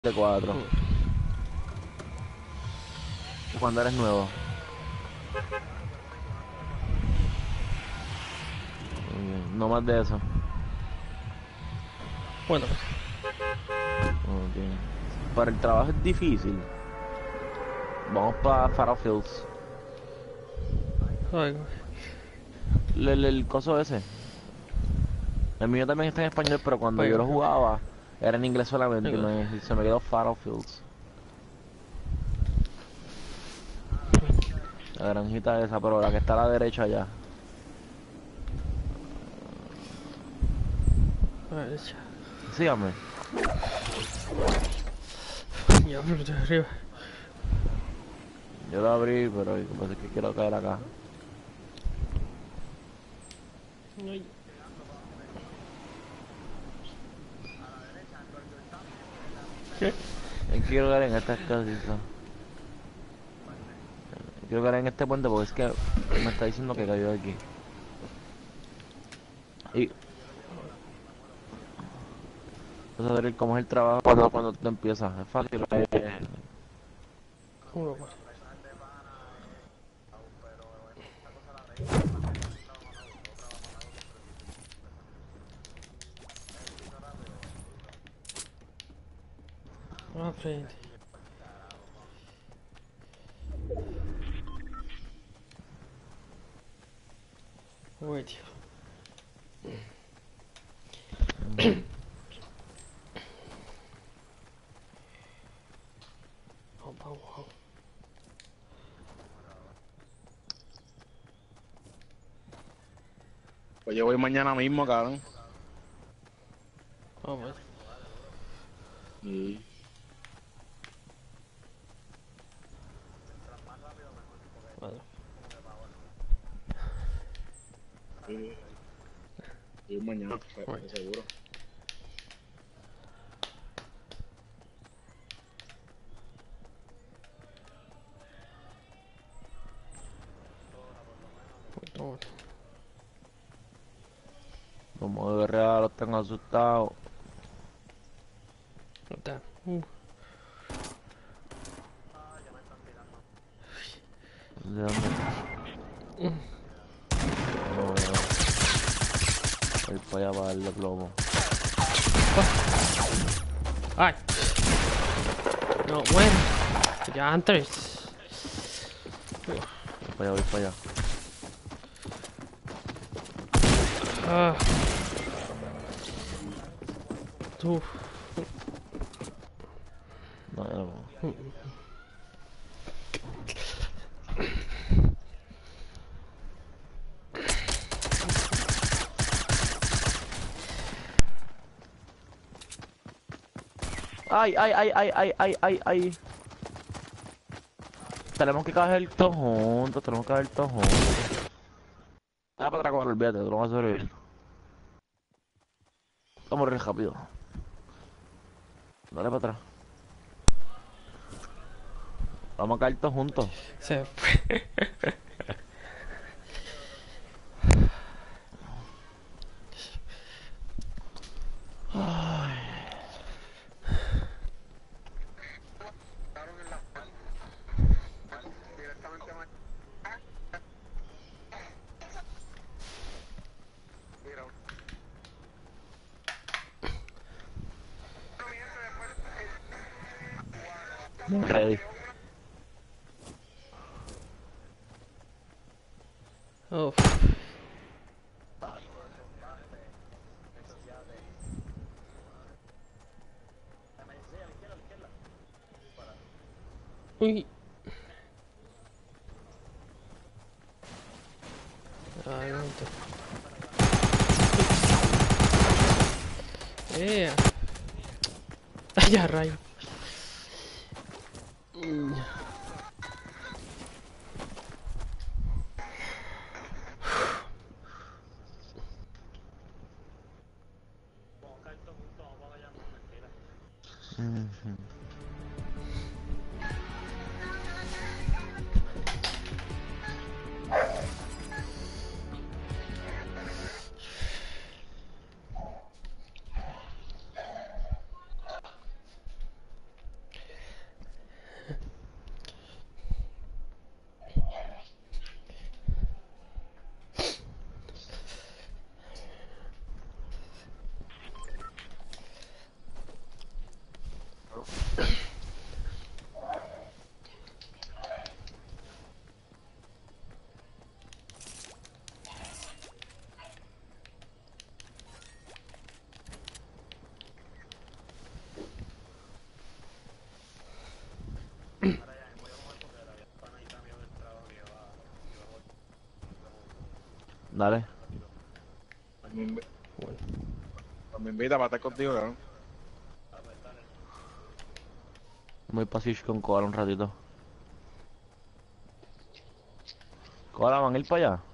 de 4. Cuando eres nuevo. No más de eso. Bueno, Okay. Para el trabajo es difícil. Vamos para Faro Fields. ay, El coso ese. El mío también está en español, pero cuando yo oiga, lo jugaba era en inglés solamente oiga. y se me quedó Faro Fields. La granjita esa, pero la que está a la derecha allá. A ver, ya, Sígame. ya, pero de arriba. Yo lo abrí, pero lo que pasa es que quiero caer acá. Ay, ¿qué? Quiero caer en esta casita. Quiero caer en este puente porque es que me está diciendo que cayó de aquí. Y vas a ver cómo es el trabajo cuando tú empiezas. Es fácil. ¿Cómo lo frente. Uy, tío. Vamos, vamos, vamos. Pues yo voy mañana mismo, cabrón. Vamos, Y, vale. y, y voy mañana, Uy, de seguro. vamos. Como de real, los tengo asustados. Está. ¿De dónde? No veo. Voy para allá para darle plomo. Ay. No, bueno. Ya antes. Voy para allá, voy para allá. Ah. Tú. No, ya no. Ay, ay, ay, ay, ay, ay, ay, ay. Tenemos que caer todos juntos, tenemos que caer todos juntos. Dale para atrás, cabrón, olvídate, tú lo vas a sobrevivir. Vamos a morir rápido. Dale para atrás. Vamos a caer todos juntos. Se fue. Ready. Oh. Uy. Ay, no te. Ay, ya, rayo. Dale. Me, invi- Bueno. me invita para estar contigo, cabrón. Voy pa' Sish con Koala un ratito. Koala, ¿van a ir para allá?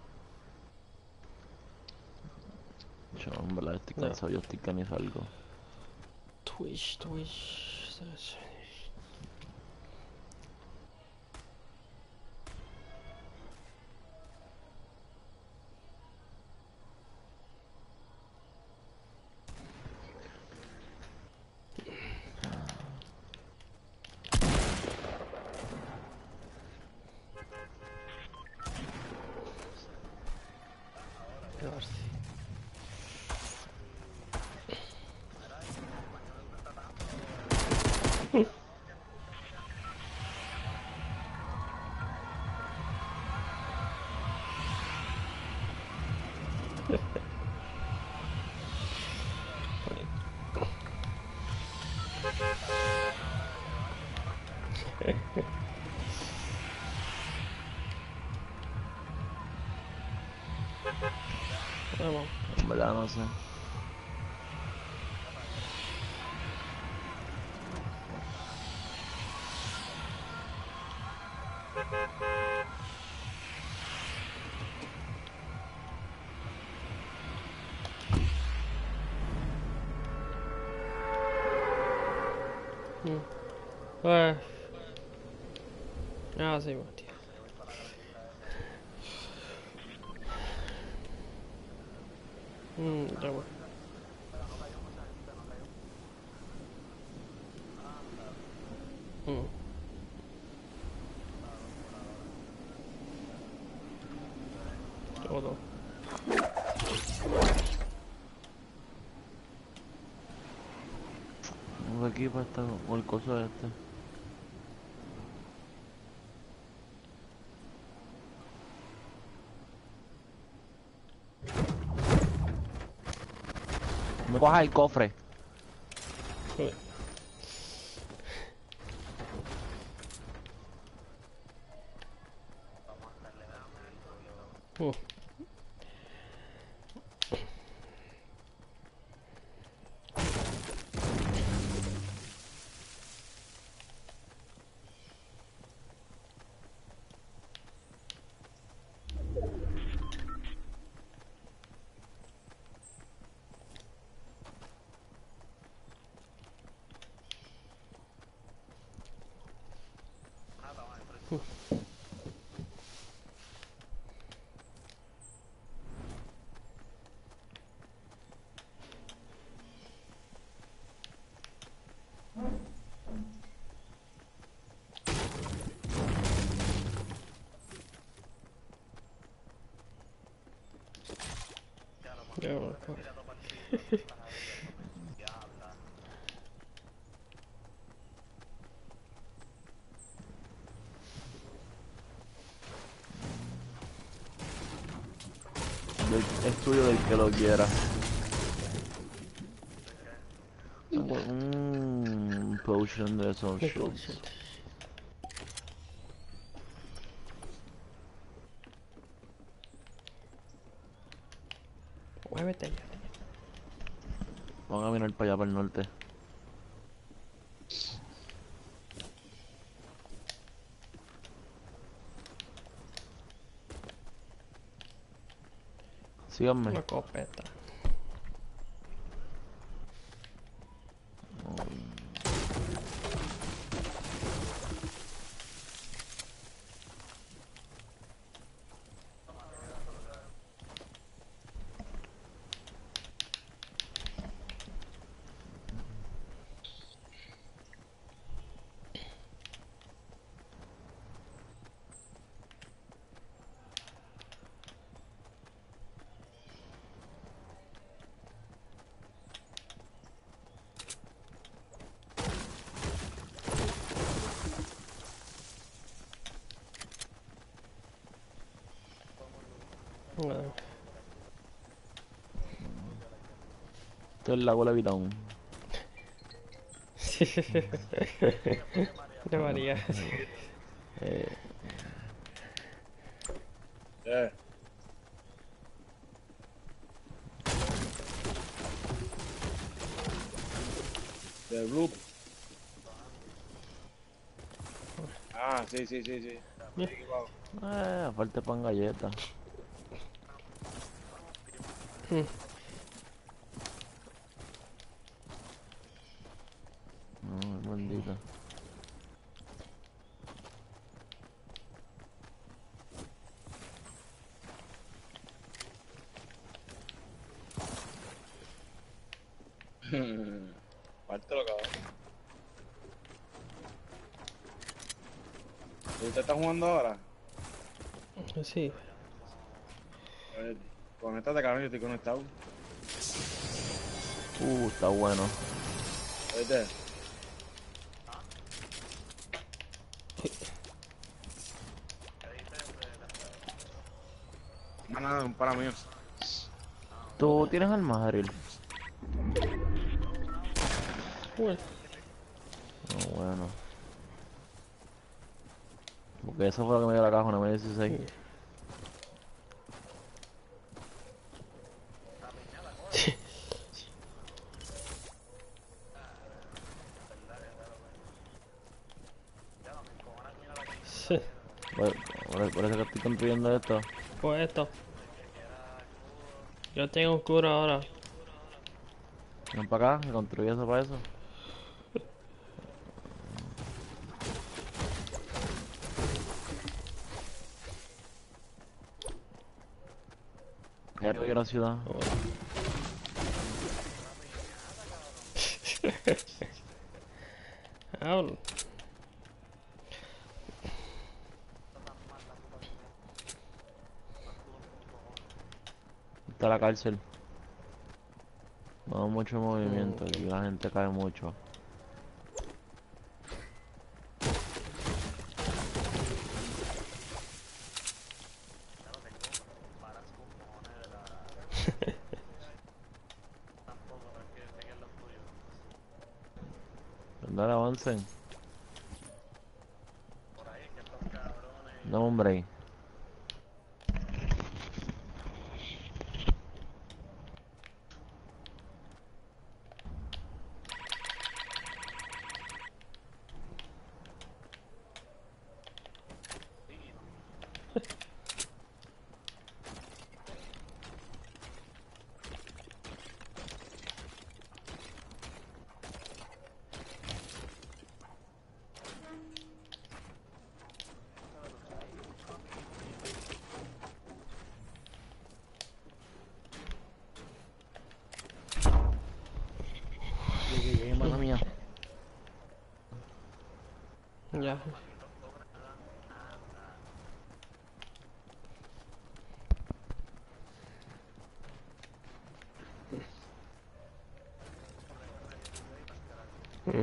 Yo, en verdad, estoy No. cansado, yo estoy que ni salgo. Twitch, Twitch. Quedarse. Vamos. En verdad, no sé. Ah, sí, Matías. Ya voy. Todo. Vamos aquí para estar con el coso este. Me cojas el cofre. Joder. Uh, ya voy. Es tuyo del que lo quiera. Un potion de esos Me shields. colchón. Muévete ya. Van a venir para allá, para el norte. Síganme. Una copeta. Ah. Esto es el lago Levitown. De María. Eh, Yeah. Del Blue. Ah, sí, sí, sí, sí. Bien. Equipado. Falta pan galleta. Mm. No, maldita. Pártelo, cabrón. ¿Usted está jugando ahora? Sí. Pues, conéctate, cabrón, yo estoy conectado. Está bueno. ¿Oíste? Nada, un para mío. ¿Tú tienes armas, Ariel? Bueno. Bueno. Porque eso fue lo que me dio la caja, una M16. Mm. Sí. Por eso que estoy construyendo esto. Pues esto. Yo tengo un cura ahora. Ven para acá, que construí eso para eso. Ya llegué a la ciudad. Hablo. Está la cárcel. No mucho movimiento, aquí la gente cae mucho. Dale, avancen. Dame un break. Llegué, mano mía. Ya. Mm.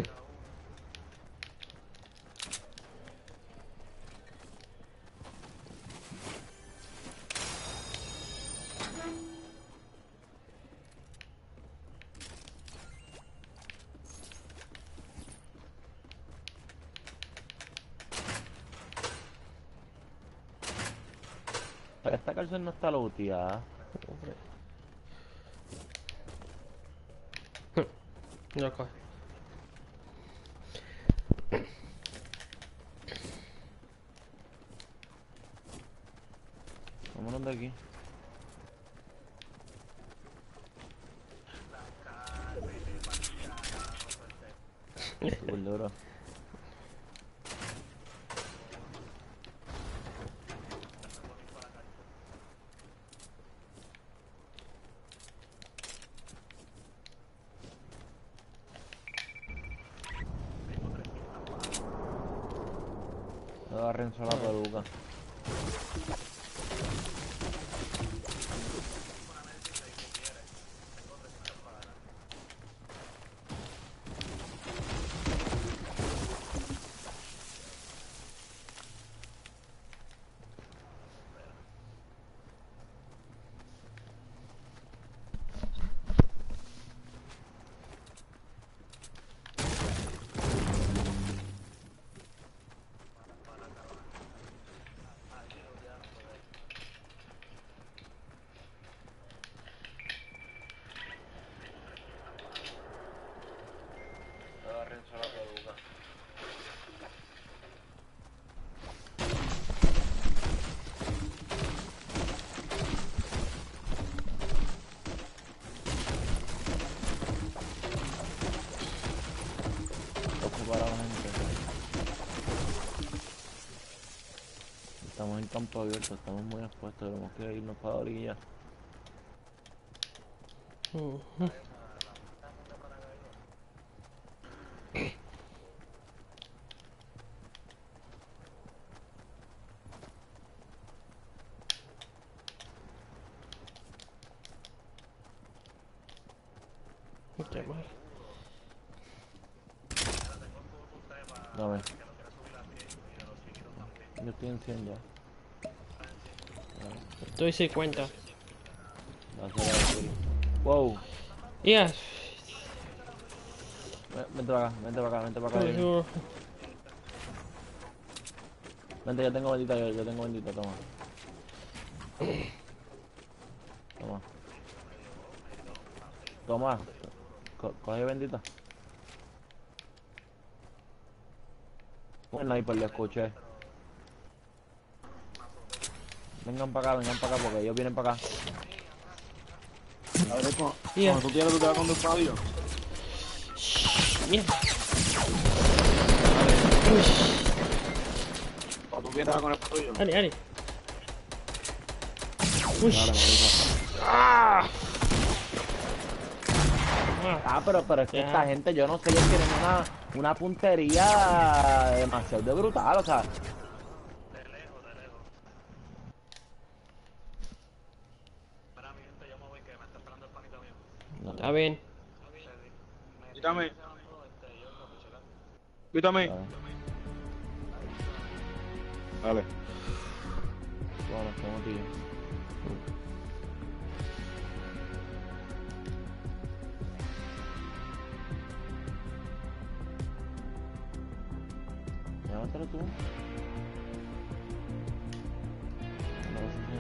Pero esta cárcel no está looteada. Ya coge. Vámonos de aquí. Súper duro. Agarren solo la peluca. campo abierto, estamos muy expuestos, tenemos que irnos para la orilla. Ujú. Qué mal. Dame. Yo estoy enciendo. Estoy 50. Wow. Yes. Vente para acá, vente para acá, vente para acá. Vente, yo tengo bendita, yo tengo bendita, toma. Toma. Toma. Coge bendita. Un sniper, lo escuché. Vengan para acá porque ellos vienen para acá. A ver, Yeah. cuando tú quieras, tú te vas con tu Fabio. Mierda. Cuando tú quieras, con el tuyo. Ari, Ari. Uy. Dale, marico. Ah. Ah. Pero es que Ya. esta gente, yo no sé, ellos tienen una puntería demasiado de brutal, o sea. Está bien. Quítame. Quítame. Dale. Bueno, tengo tío. Llévatelo tú. No lo sé,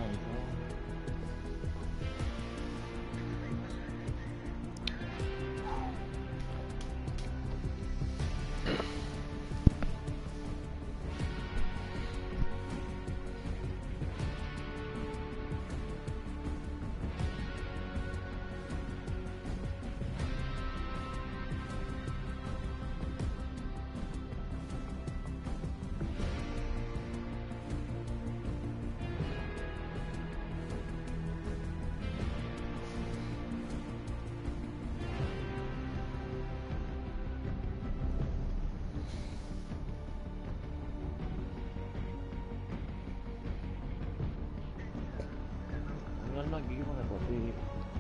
Pónganlo aquí con el botillo.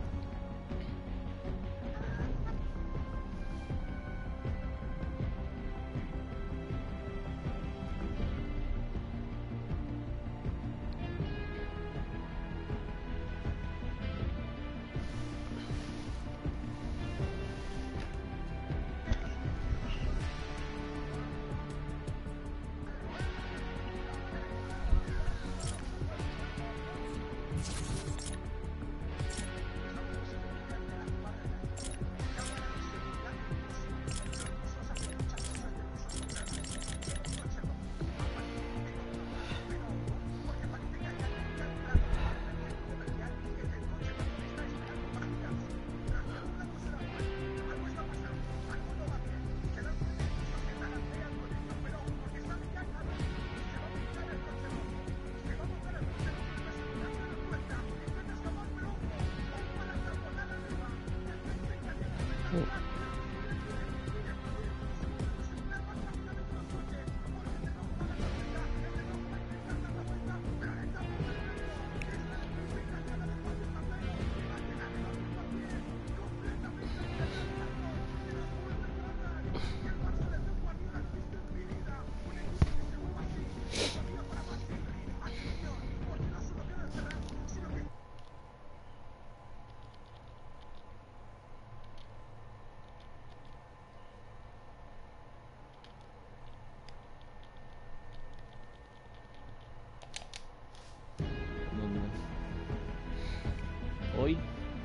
Hoy.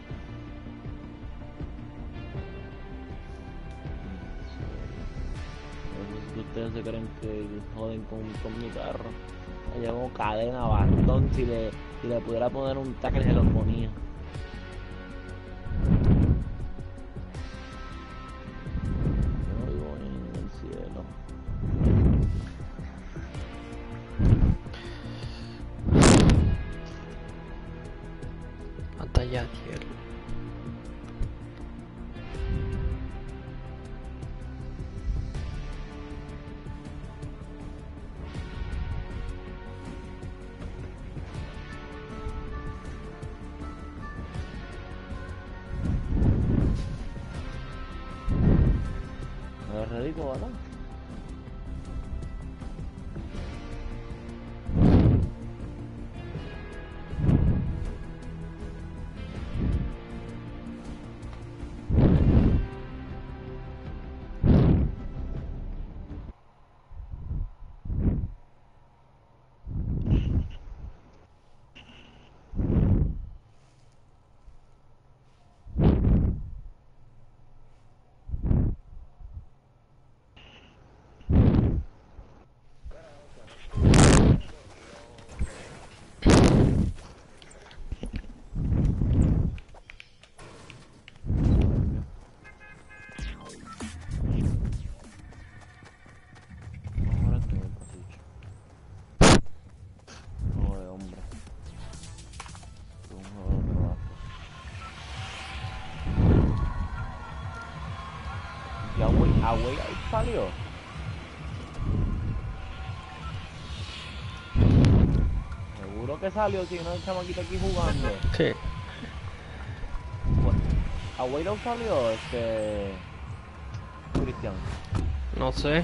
No sé si ustedes se creen que joden con mi carro. Me llevo cadena, bastón, si le pudiera poner un tackle se lo ponía. Yo vivo en el cielo. koala. Ahora que me pasillo. Joder, hombre. Un juego de trabajo. Ya, güey, ahí salió. Seguro que salió si no hay chamaquito aquí jugando. Sí. Abuelo salió, Cristian. No sé.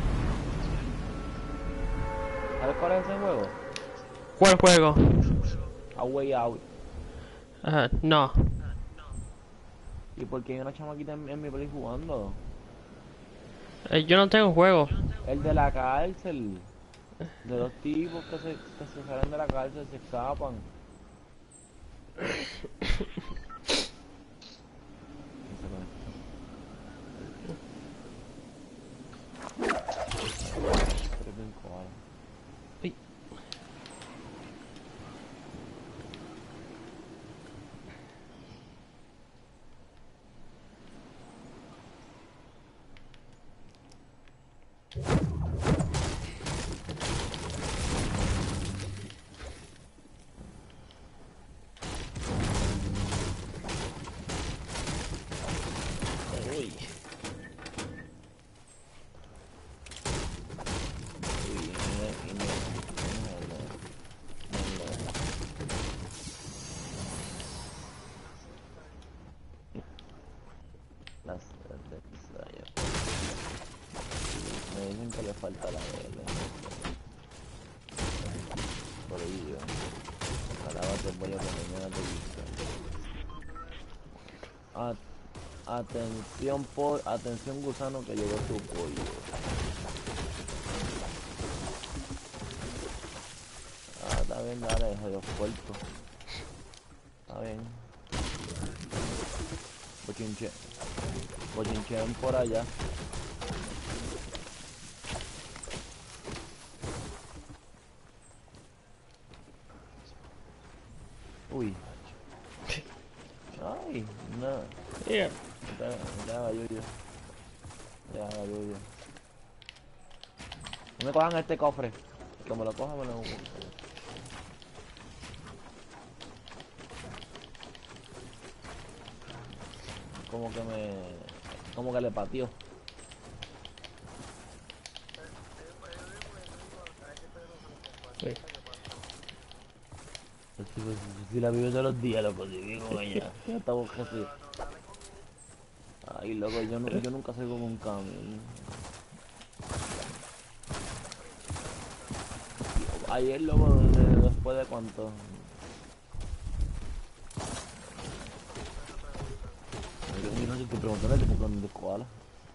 ¿Sabes cuál es ese juego? ¿Cuál juego? A Way Out. No. ¿Y por qué hay una chamaquita en mi play jugando? Yo no tengo juego. El de la cárcel. De los tipos que se salen de la cárcel, se escapan. Ay. Uy. Me dicen que le falta la L. Por ello. Ojalá te voy a poner una televisión. Atención gusano que llegó tu pollo. Está bien, dale, jodido puerto. Está bien. Bochinchen por allá. Uy. Ay, no. Yeah. Ya haga yo. Ya haga yo. No me cojan este cofre. Que me lo cojan, me lo... Como que le pateó. Sí. Si la vivo todos los días, loco, si vivo con ella. Ya estamos casi. Ay, loco, yo nunca salgo con un camión. Ayer, loco, después de cuánto. Yo no sé, estoy preguntando por dónde koala.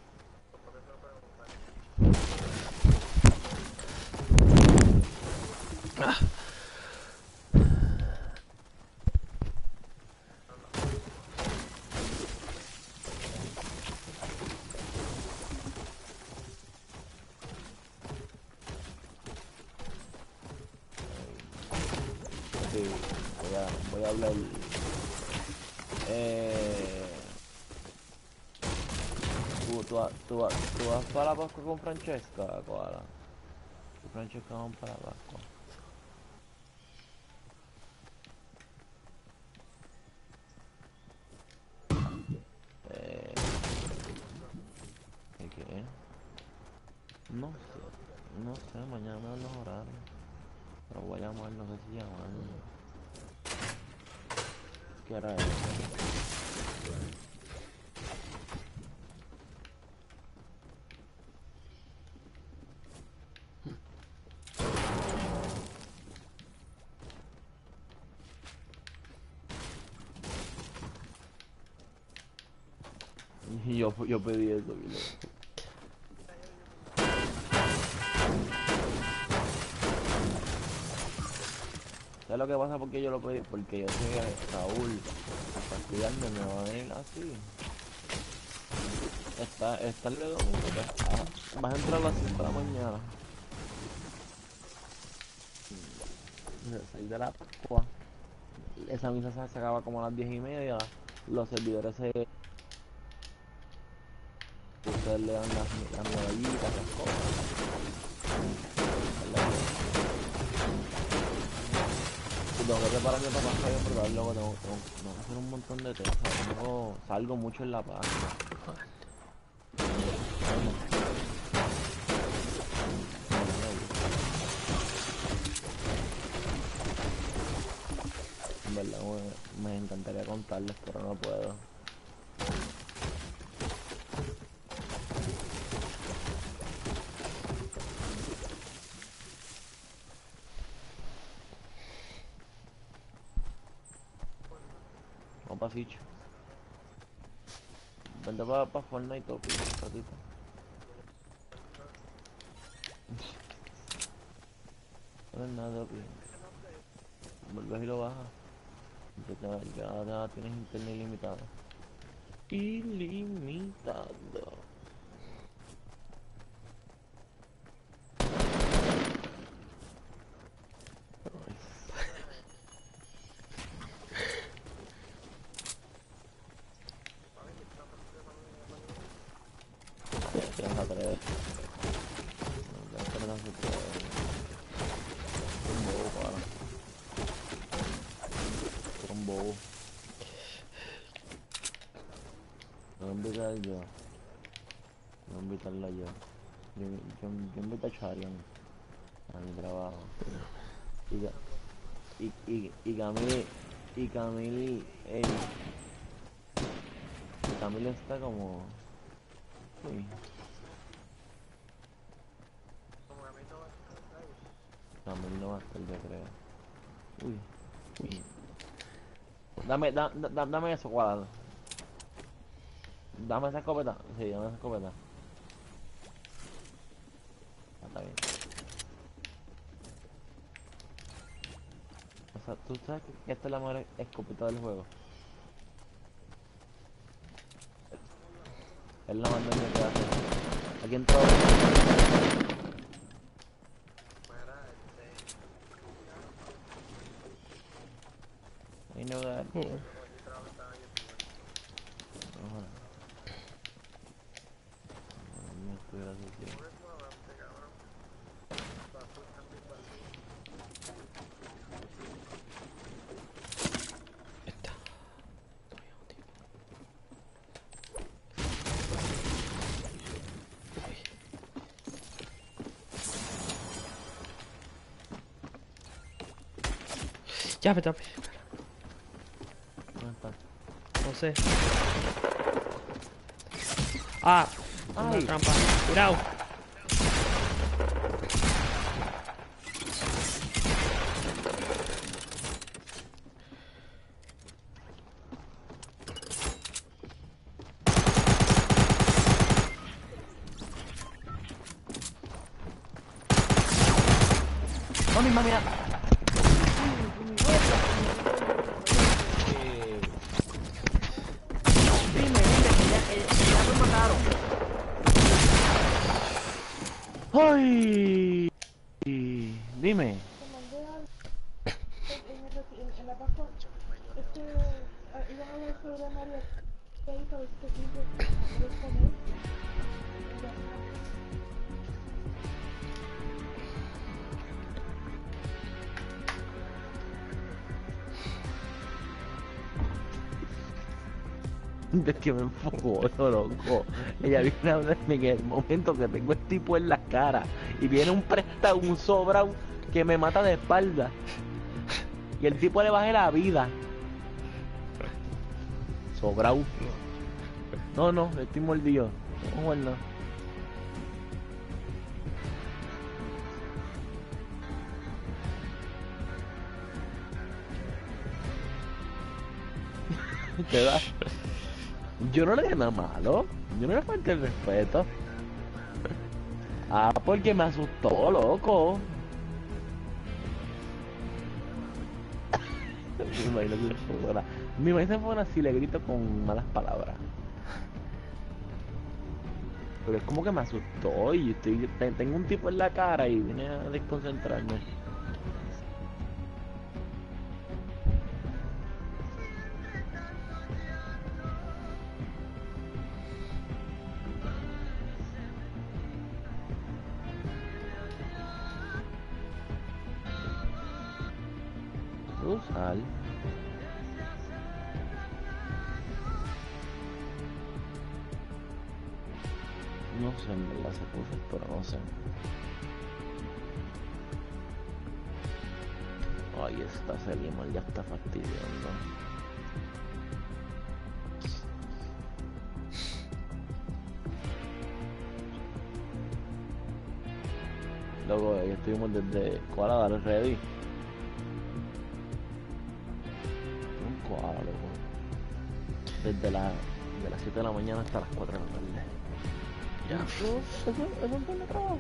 Sí, voy a hablar. ¿Tú vas para la Pascua con Francesca, koala? Francesca vamos para la Pascua. ¿Qué? No sé, mañana me dan los horarios. Pero voy a llamar, no sé si llamar. ¿Qué hora es? Yo pedí eso, Guilo. ¿Sabes lo que pasa? Porque yo lo pedí, porque yo sé que Raúl, hasta estudiarme me va a venir así. Está el dedo, vas a entrar a las 5 de la mañana. 6 de la Pascua. Esa misa se acaba como a las 10:30. Los servidores ustedes le dan las medallitas, las cosas. Y tengo que prepararme para pasar yo, pero luego tengo que hacer un montón de cosas. Salgo mucho en la página. En verdad me encantaría contarles, pero no puedo. Vamos pa' Sicho. Vente pa' Fortnite, Topi, un ratito. No es nada, Topi. Vuelves y lo bajas. Ya tienes internet ilimitado. Ilimitado. Tienes a tres. Ya tienes a tres. Un bobo, para. Un bobo. No voy a invitar yo. No voy a invitarla yo. Yo invito a Charian a mi trabajo. Y Camille, Camille está como... Uy. Camille no va a estar, yo creo. Uy. Dame eso, cuadrado. Dame esa escopeta. Sí, dame esa escopeta. Está bien. O sea, tú sabes que esta es la mejor escopeta del juego. Es la más daño que hace. Aquí entró. Ahí no da. Ya, vete. ¿Dónde está? No sé. Ah, una Ay. trampa. Cuidado. ¡No, mi mami! Dime, que ya me mataron. ¡Ay! Dime. En la Pascua, iban a ver sobre María que hizo este vídeo de comer. Es que me enfocó, eso loco. Ella viene a hablarme en el momento que tengo el tipo en la cara y viene un prestado, un sobrado que me mata de espalda. Y el tipo le bajé la vida. Sobrado. No, estoy mordido. No, bueno. ¿Qué da? Yo no le dije nada malo. Yo no le falté el respeto. Ah, porque me asustó, loco. Me imagino que se fuera. Me imagino que fuera si le grito con malas palabras. Pero es como que me asustó y tengo un tipo en la cara y vine a desconcentrarme. Usar. No sé, en verdad se puso, pero no sé. Ay, esta Selimar ya está fastidiando. Luego ahí estuvimos desde Koala Dar Ready. Un Koala, loco. Desde de las 7 de la mañana hasta las 4 de la tarde. Ya. Eso es un buen trabajo.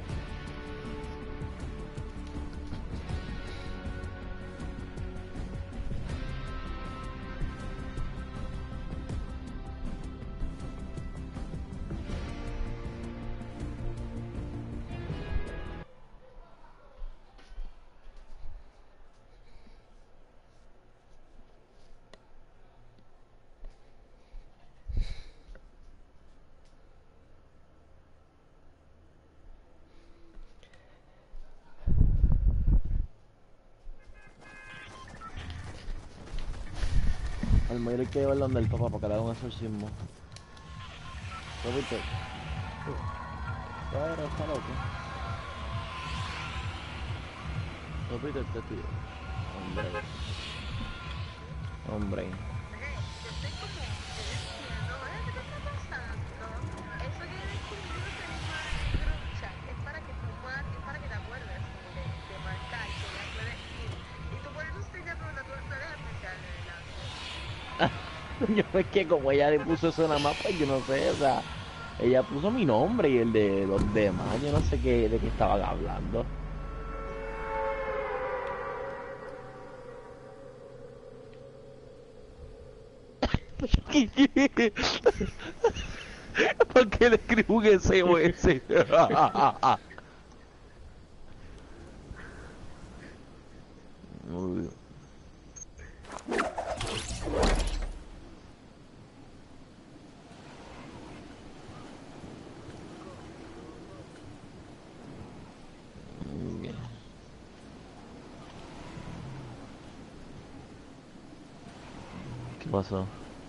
Al mayor hay que llevarlo donde el papá para que le haga un exorcismo. ¿Lo viste? Pero está loco. ¿Lo viste este tío? Hombre. Yo es que como ella le puso eso nada más, pues yo no sé, o sea, ella puso mi nombre y el de los demás, yo no sé de qué estaban hablando. ¿Por qué le escribo un SOS? Uy. ¿Qué pasó?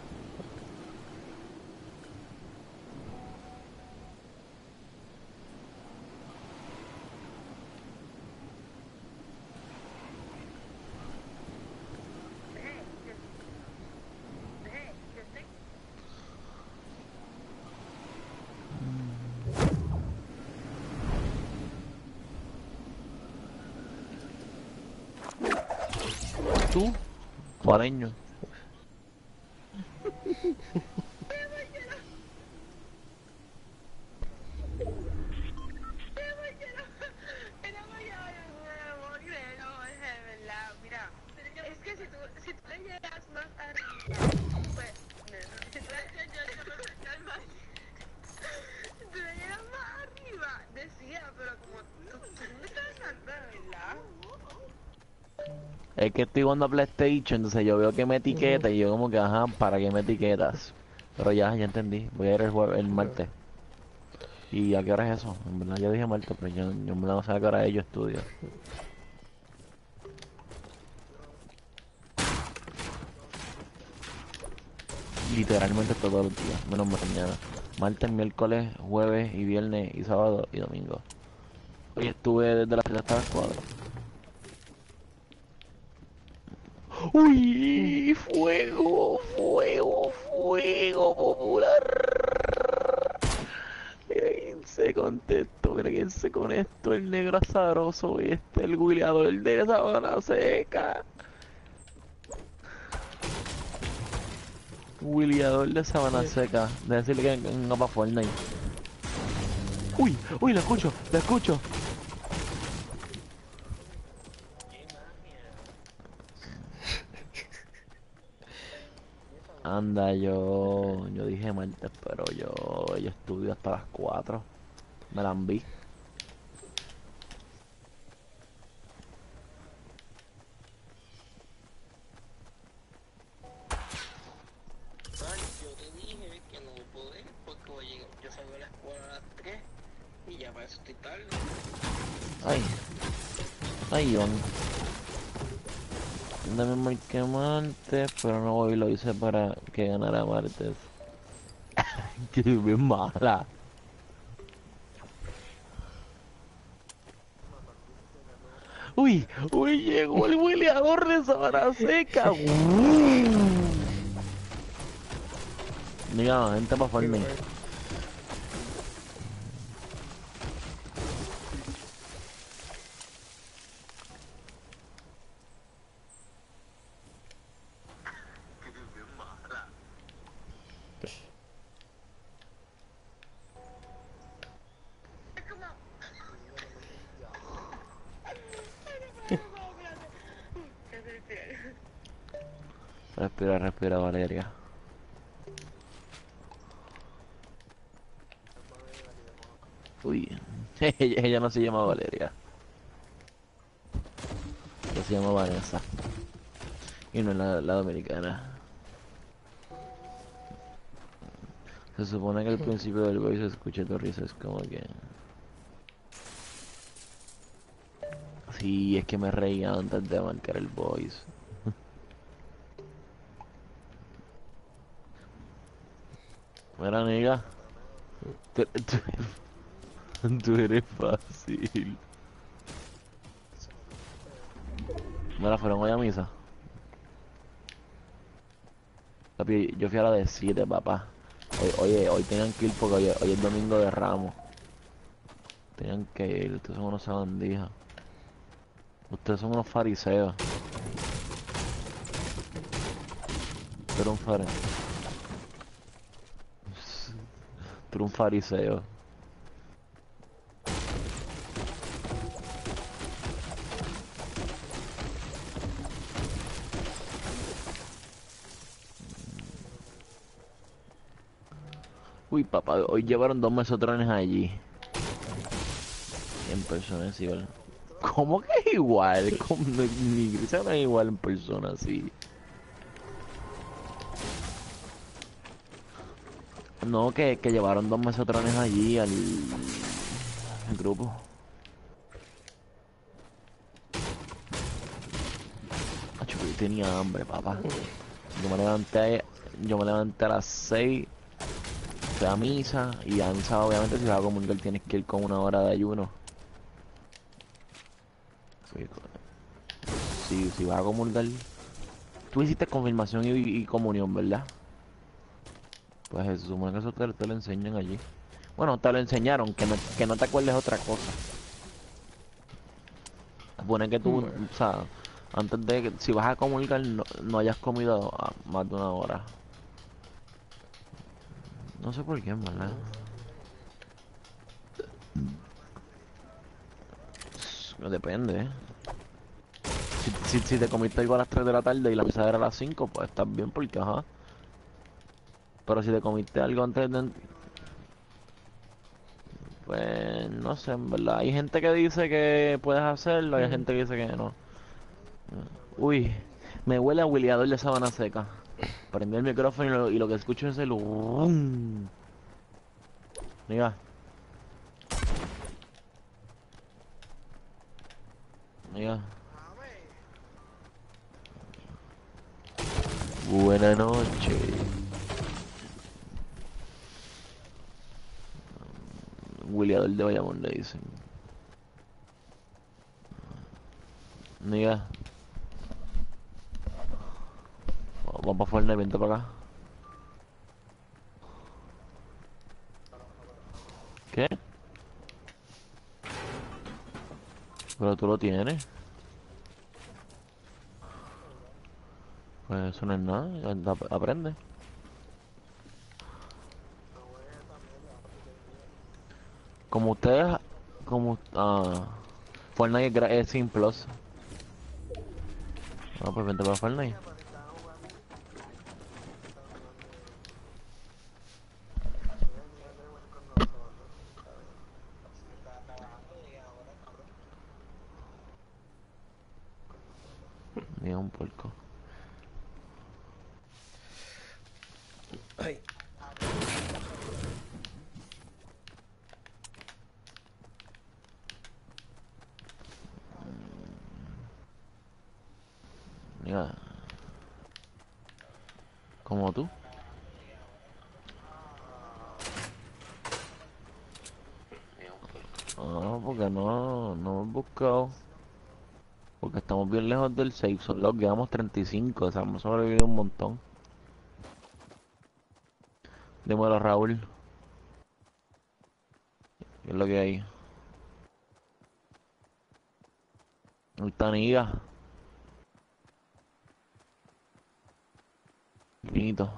¿Tú? Pareño. Es que estoy jugando a PlayStation, entonces yo veo que me etiqueta y yo como que, ajá, ¿para qué me etiquetas? Pero ya entendí, voy a ir el martes. ¿Y a qué hora es eso? En verdad yo dije martes, pero yo me no sé a qué hora es, yo estudio. Literalmente todos los días, menos mañana. Martes, miércoles, jueves y viernes y sábado y domingo. Hoy estuve desde las 7 hasta las 4. ¡Uy! ¡Fuego! ¡Fuego! ¡Fuego popular! Mira quién se contestó, mira quién se conectó, el negro azaroso y el guileador de Sabana Seca. Williador de Sabana Sí. Seca. De decirle que venga para Fortnite. Uy, uy, lo escucho, lo escucho. Anda, yo dije martes, pero yo estudio hasta las 4. Me la vi. Ay, yo te dije que no podés porque voy a llegar, yo salgo de la escuela a las 3 y ya para eso estoy tarde. Ay, ay, Iván. Dame marqué martes, pero no voy, lo hice para que ganara martes. Que bien mala. Uy, uy, llegó el Williador de Sabana Seca. Mira, gente para Qué Fortnite. bueno. Respira, respira, Valeria. Uy, ella no se llama Valeria. Ella se llama Vanessa. Y no es la dominicana. Se supone que al principio del voice se escucha tu risa, es como que... Sí, es que me reía antes de marcar el voice. Mira, nega, tú eres fácil. Mira, fueron hoy a misa. Papi, yo fui a la de 7, papá. Oye, hoy tenían que ir porque hoy es domingo de Ramos. Tenían que ir, ustedes son unos sabandijas. Ustedes son unos fariseos. Tú eres un fariseo. Tú eres un fariseo. Uy, papá, hoy llevaron 2 mesotrones allí. En persona es igual. ¿Cómo que es igual? Ni Grisa no es igual en persona, sí. No, que llevaron 2 mesotrones allí al grupo. Acho, yo tenía hambre, papá. Yo me levanté, yo me levanté a las 6, fui a misa y a misa obviamente si vas a comulgar tienes que ir con 1 hora de ayuno. Sí, si vas a comulgar, tú hiciste confirmación y comunión, ¿verdad? Pues se supone que eso te lo enseñan allí. Bueno, te lo enseñaron, que no te acuerdes otra cosa. Supone que tú, Bueno. o sea, antes de que, si vas a comulgar, no hayas comido a más de 1 hora. No sé por qué, en verdad. Depende, ¿eh? Si te comiste algo a las 3 de la tarde y la misa era a las 5, pues estás bien porque, ajá. Pero si te comiste algo antes de... Pues, no sé, en verdad. Hay gente que dice que puedes hacerlo, hay gente que dice que no. Uy, me huele a Williador de Sabana Seca. Prendí el micrófono y lo que escucho es el... Mira, mira. Buenas noches. Williador de Bayamón le dicen. Mira, vamos para Fortnite, vente para acá. ¿Qué? Pero tú lo tienes. Pues eso no es nada, aprende. Como ustedes, como, Fortnite es sin plus. Ah, pues vente para Fortnite. Ni un puerco. Ay. Mira. Como tú. Ah, porque no hemos buscado. Porque estamos bien lejos del safe. Solo quedamos 35. O sea, hemos sobrevivido un montón. Dímelo, Raúl. ¿Qué es lo que hay? Ahí está Niga. Finito.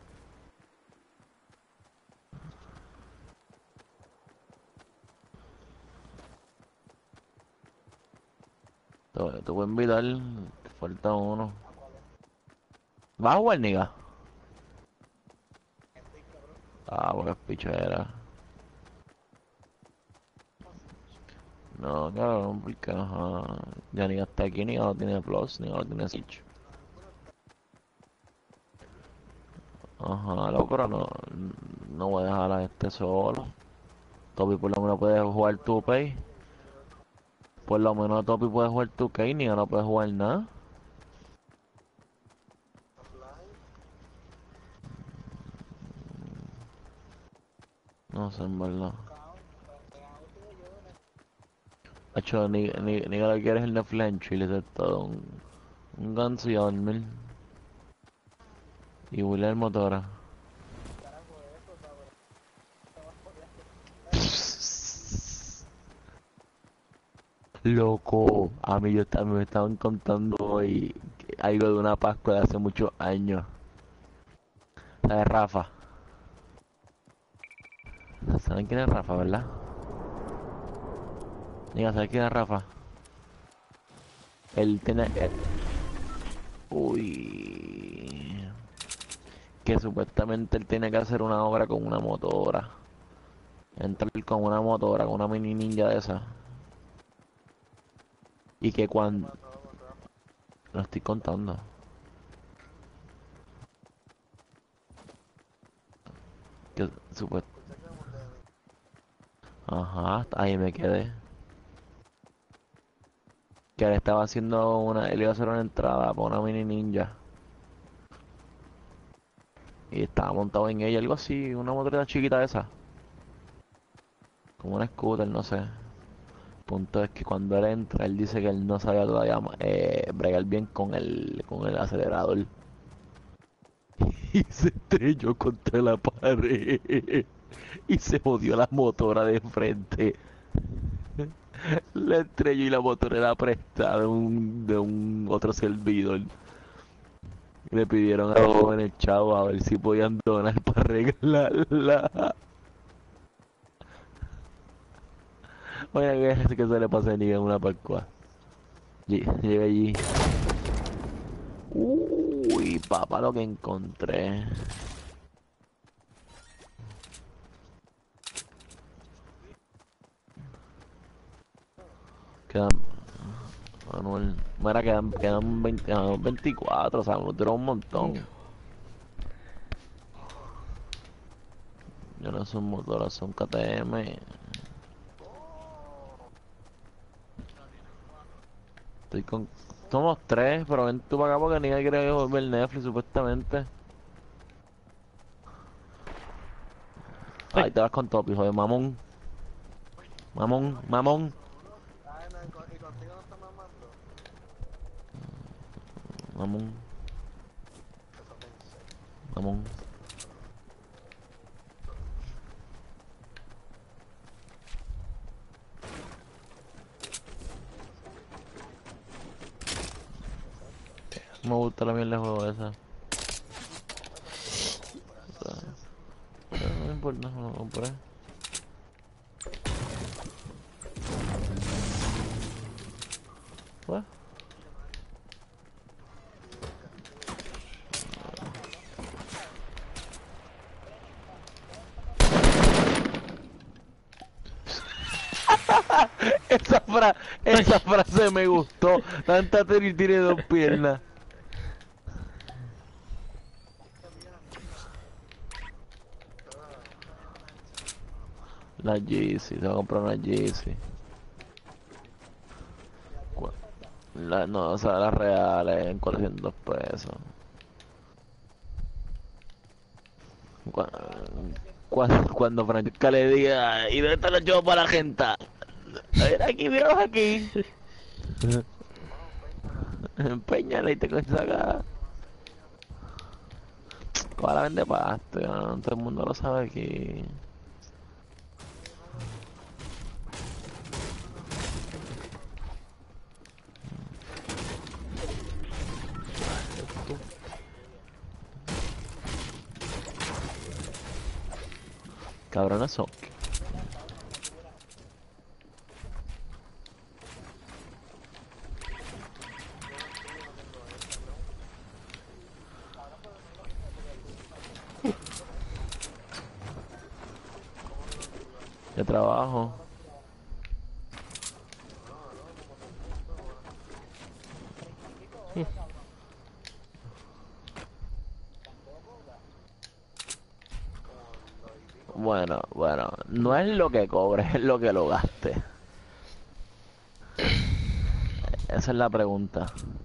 Te voy a invitar. Te falta uno. ¿Vas a jugar, Niga? Ah, porque es pichera. No, cabrón, porque ajá. Ya Niga está aquí, Niga no tiene plus, Niga no tiene switch. Ajá, loco, pero no voy a dejar a este solo. Toby por lo menos puede jugar 2K. Por lo menos Toby puede jugar 2K, Niga no puede jugar nada. No sé, en verdad. Hacho, Niga lo que quiere es el Netflix y le hace todo un ganso y a dormir. Y William Motora. Loco, a mí me estaban contando hoy algo de una Pascua de hace muchos años. La de Rafa. ¿Saben quién es Rafa, verdad? Diga, ¿saben quién es Rafa? Él tiene... Uy... Que supuestamente él tiene que hacer una obra con una motora. Entrar con una motora, con una mini ninja de esa. Y que cuando... Lo estoy contando. Que supuestamente... Ajá, ahí me quedé. Que él estaba haciendo una... Él iba a hacer una entrada para una mini ninja. Y estaba montado en ella, algo así, una motorita chiquita de esa. Como una scooter, no sé. Punto es que cuando él entra, él dice que él no sabía todavía bregar bien con el acelerador. Y se estrelló contra la pared. Y se jodió la motora de frente. La estrelló y la motora era prestada de un otro servidor. Le pidieron a los jóvenes chavos a ver si podían donar para arreglarla. Oye, que se le pasa ni en una Pascua. Llega allí. Uy, papá, lo que encontré. Quedan. Manuel. Mira, quedan 20, 24, o sea, nos duró un montón. Ya no son motoras, son KTM. Estoy con. Somos tres, pero ven tú para acá porque ni quiere ver Netflix supuestamente. Ay. Ay, te vas con top, hijo de mamón. Mamón, mamón. Mamón, mamón. Me gusta la mierda de juego esa. No importa, no lo compré. fue? Esa frase me gustó. Tanta tiene dos piernas. La Yeezy, se va a comprar una Yeezy. No, o sea, las reales en 400 pesos. Cuando Francesca le diga, ¿y dónde están los chavos para la gente? A ver, aquí, míralos aquí. Empeñale y te saca. ¿Cómo la vende pasto? No, todo el mundo lo sabe aquí. Cabrones son. De trabajo. Bueno, no es lo que cobres, es lo que lo gastes. Esa es la pregunta.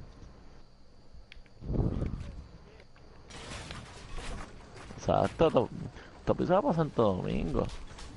O sea, esto pisado para Santo Domingo.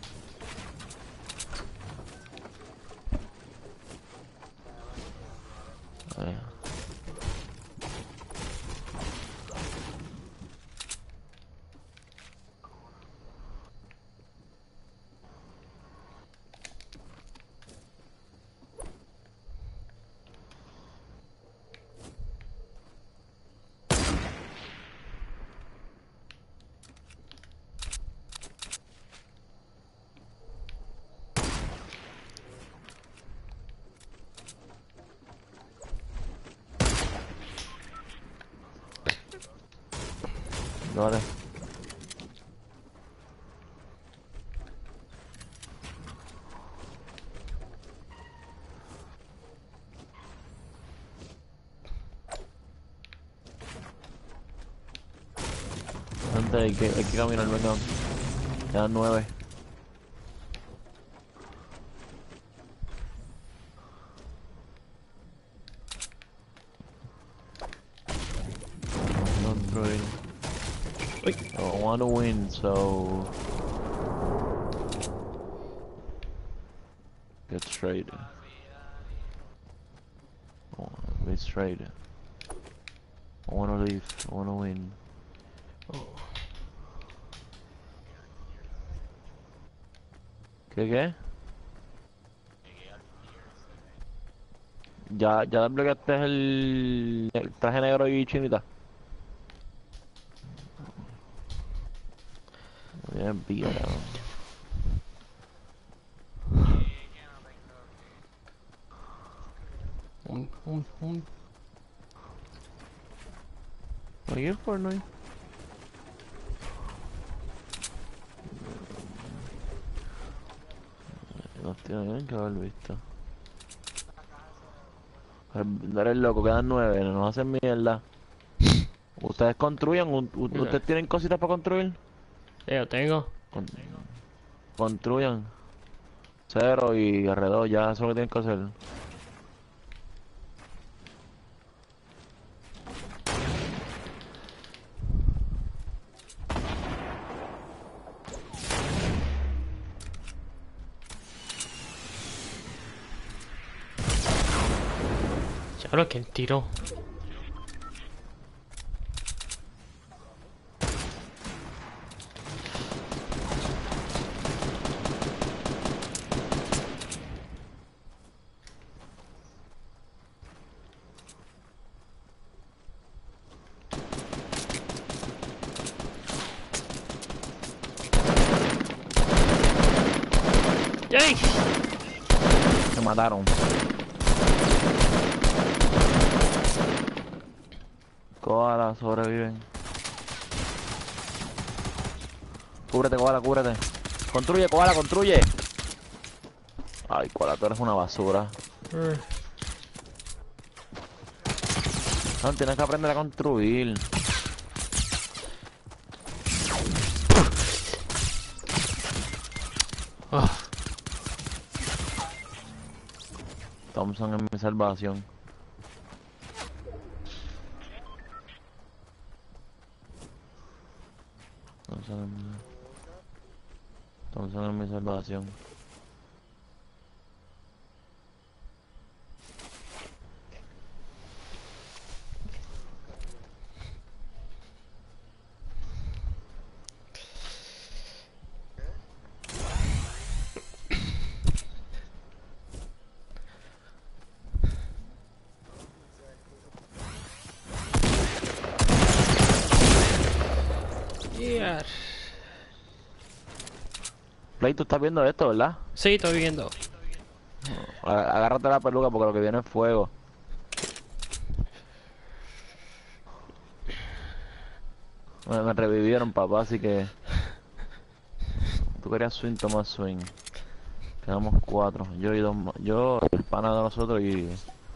Vale. Gente, hay que caminar, venga. Quedan 9. I want to win, so get straight. Get straight. I want to leave. I want to win. ¿Qué? Ya desbloqueaste el traje negro y chinita. Bien, pilla. Oye, Fortnite. Nos tienen que haber visto. No eres loco, quedan 9, no nos hacen mierda. Ustedes construyan, ustedes tienen cositas para construir. Sí, yo tengo. Construyan. 0 y R2, ya eso es lo que tienen que hacer. Ya lo que tiró. Se mataron. koala, sobreviven. Cúbrete, koala, cúbrete. Construye, koala, construye. Ay, koala, tú eres una basura. No, tienes que aprender a construir. Ah, Thompson es mi salvación. Thompson es mi salvación. yeah. Play, tú estás viendo esto, ¿verdad? Sí, estoy viendo. Agárrate la peluca porque lo que viene es fuego. Me revivieron, papá, así que... Tú querías swing, toma swing. Quedamos 4. Yo y 2 más. Yo, el pana de nosotros y...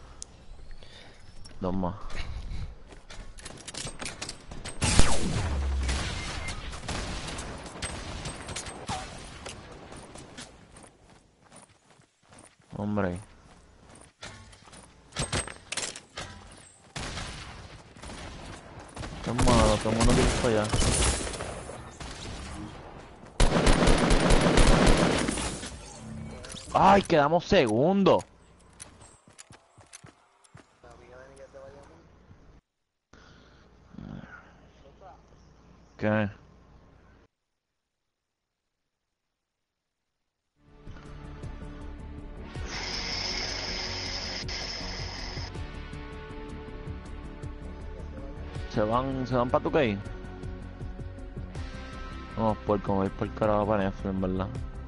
2 más. Hombre. Qué malo, todo el mundo quiere ir para allá. ¡Ay, quedamos segundo! ¿Qué? Se van para tu cave. Vamos por como ir por el carajo para Netflix, en verdad.